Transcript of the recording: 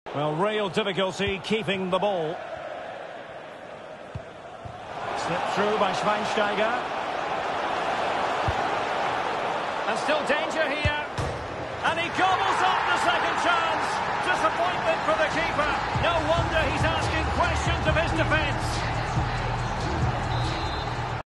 Well, real difficulty keeping the ball. Slipped through by Schweinsteiger. And still danger here. And he gobbles up the second chance. Disappointment for the keeper. No